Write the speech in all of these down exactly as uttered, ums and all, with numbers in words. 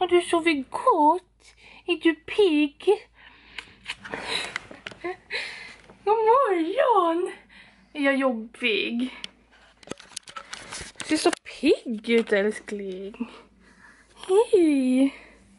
Har du sovit gott? Är du pigg? God morgon! Är jag jobbig? Du ser så pigg ut, älskling. Hej!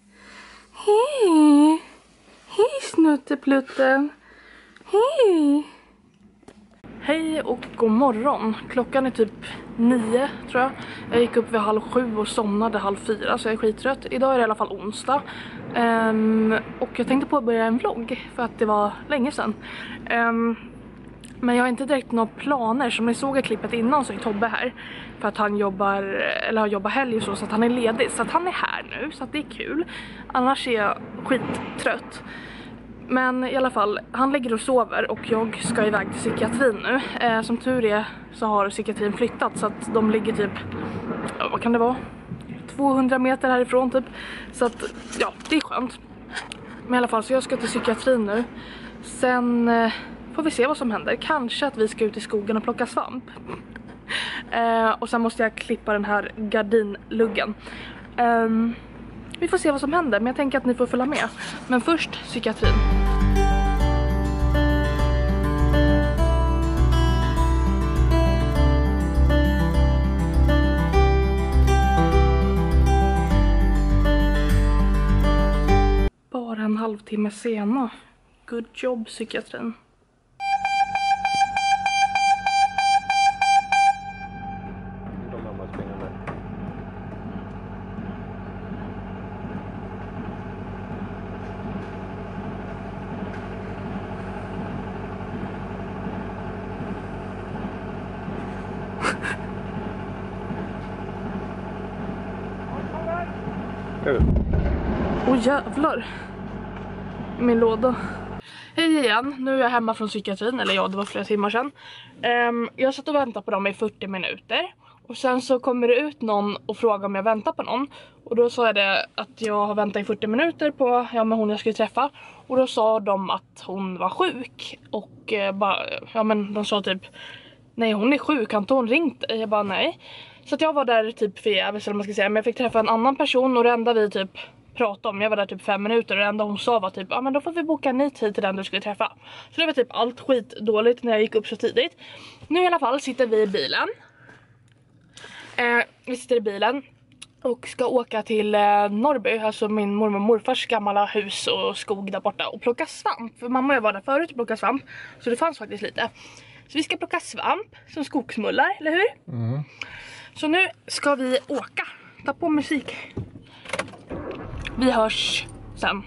Hej! Hej, snutteplutten! Hej! Hej och god morgon. Klockan är typ nio tror jag. Jag gick upp vid halv sju och somnade halv fyra, så jag är skittrött. Idag är det i alla fall onsdag. Um, och jag tänkte påbörja en vlogg för att det var länge sedan. Um, men jag har inte direkt några planer. Som ni såg i klippet innan så är Tobbe här. För att han jobbar, eller har jobbat helg och så, så att han är ledig. Så att han är här nu, så att det är kul. Annars är jag skittrött. Men i alla fall, han ligger och sover och jag ska iväg till psykiatrin nu. Eh, som tur är så har psykiatrin flyttat så att de ligger typ, ja, vad kan det vara? tvåhundra meter härifrån typ. Så att, ja, det är skönt. Men i alla fall, så jag ska till psykiatrin nu. Sen eh, får vi se vad som händer. Kanske att vi ska ut i skogen och plocka svamp. eh, och sen måste jag klippa den här gardinluggen. Um, Vi får se vad som händer, men jag tänker att ni får följa med. Men först psykiatrin. Bara en halvtimme senare. Good job, psykiatrin. Åh oh, jävlar. Min låda. Hej igen, nu är jag hemma från psykiatrin. Eller ja, det var flera timmar sedan. um, Jag satt och väntade på dem i fyrtio minuter. Och sen så kommer det ut någon och frågar om jag väntar på någon. Och då sa jag det att jag har väntat i fyrtio minuter på, ja, men hon jag skulle träffa. Och då sa de att hon var sjuk. Och eh, bara, ja men de sa typ, nej hon är sjuk, har inte hon ringt? Jag bara nej. Så att jag var där typ förgäves, eller man ska säga. Men jag fick träffa en annan person och det enda vi typ pratade om, jag var där typ fem minuter. Och det enda hon sa var typ, ja men då får vi boka en ny tid till den du skulle träffa. Så det var typ allt skit dåligt när jag gick upp så tidigt. Nu i alla fall sitter vi i bilen. Eh, vi sitter i bilen och ska åka till eh, Norrby. Alltså min mormor och morfars gamla hus och skog där borta. Och plocka svamp. För mamma och jag var där förut och plocka svamp. Så det fanns faktiskt lite. Så vi ska plocka svamp som skogsmullar, eller hur? Mm. Så nu ska vi åka. Ta på musik. Vi hörs sen.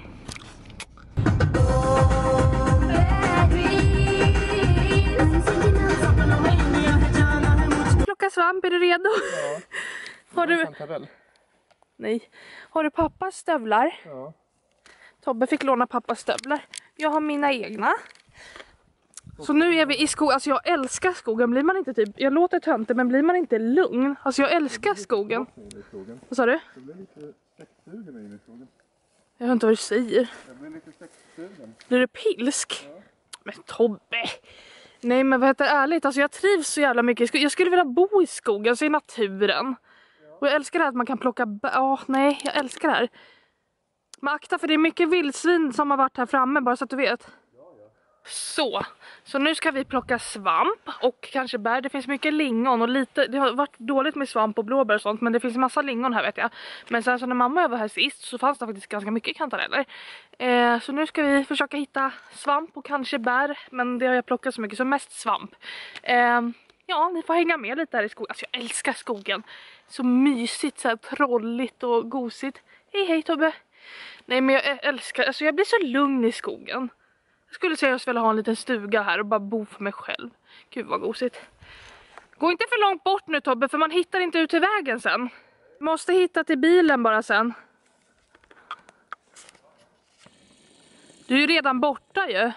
Plocka svamp, är du redo? Ja. Har du... Nej. Har du pappas stövlar? Ja. Tobbe fick låna pappas stövlar. Jag har mina egna. Så nu är vi i skogen. Alltså jag älskar skogen. Blir man inte typ, jag låter töntig, men blir man inte lugn? Alltså jag älskar skogen. Vad sa du? Jag blir lite släktsugen inne i skogen. Jag vet inte vad du säger. Jag blir lite släktsugen. Blir du pilsk? Ja. Men Tobbe. Nej men vad heter ärligt, alltså jag trivs så jävla mycket i skogen. Jag skulle vilja bo i skogen, alltså i naturen. Ja. Och jag älskar det här att man kan plocka bär. Ja, oh, nej, jag älskar det här. Men akta, för det är mycket vildsvin som har varit här framme, bara så att du vet. Så, så nu ska vi plocka svamp och kanske bär. Det finns mycket lingon och lite, det har varit dåligt med svamp och blåbär och sånt, men det finns massa lingon här vet jag. Men sen så när mamma och jag var här sist så fanns det faktiskt ganska mycket kantareller. eh, Så nu ska vi försöka hitta svamp och kanske bär, men det har jag plockat så mycket, så mest svamp. eh, Ja, ni får hänga med lite här i skogen. Alltså jag älskar skogen. Så mysigt, så här trolligt och gosigt. Hej hej Tobbe. Nej men jag älskar, alltså jag blir så lugn i skogen. Jag skulle säga att jag skulle ha en liten stuga här och bara bo för mig själv. Gud vad gosigt. Gå inte för långt bort nu Tobbe, för man hittar inte ut till vägen sen. Måste hitta till bilen bara sen. Du är ju redan borta ju.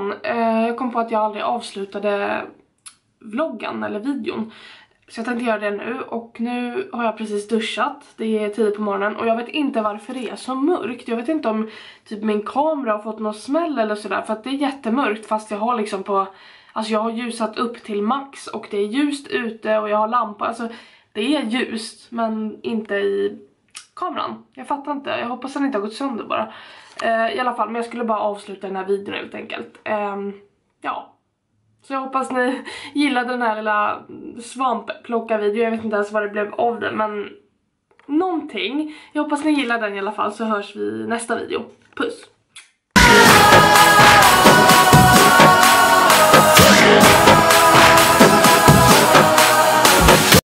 fan, eh, jag kom på att jag aldrig avslutade vloggen eller videon. Så jag tänkte göra det nu, och nu har jag precis duschat. Det är tio på morgonen och jag vet inte varför det är så mörkt. Jag vet inte om typ min kamera har fått någon smäll eller sådär, för att det är jättemörkt fast jag har liksom på, alltså jag har ljusat upp till max och det är ljust ute och jag har lampa. Alltså det är ljust men inte i kameran. Jag fattar inte, jag hoppas den inte har gått sönder bara. Uh, I alla fall, men jag skulle bara avsluta den här videon helt enkelt. Um, ja. Så jag hoppas ni gillade den här lilla svampplocka-video. Jag vet inte ens vad det blev av det, men någonting. Jag hoppas ni gillar den i alla fall, så hörs vi i nästa video. Puss!